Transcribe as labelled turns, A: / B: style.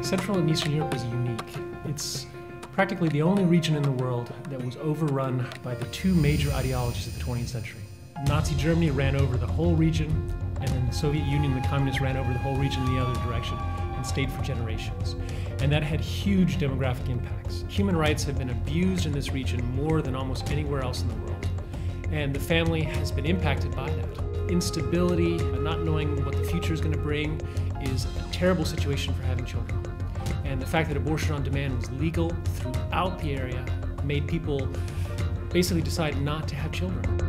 A: Central and Eastern Europe is unique. It's practically the only region in the world that was overrun by the two major ideologies of the 20th century. Nazi Germany ran over the whole region, and then the Soviet Union and the communists ran over the whole region in the other direction and stayed for generations. And that had huge demographic impacts. Human rights have been abused in this region more than almost anywhere else in the world. And the family has been impacted by that. Instability, not knowing what the future is going to bring, is a terrible situation for having children. And the fact that abortion on demand was legal throughout the area made people basically decide not to have children.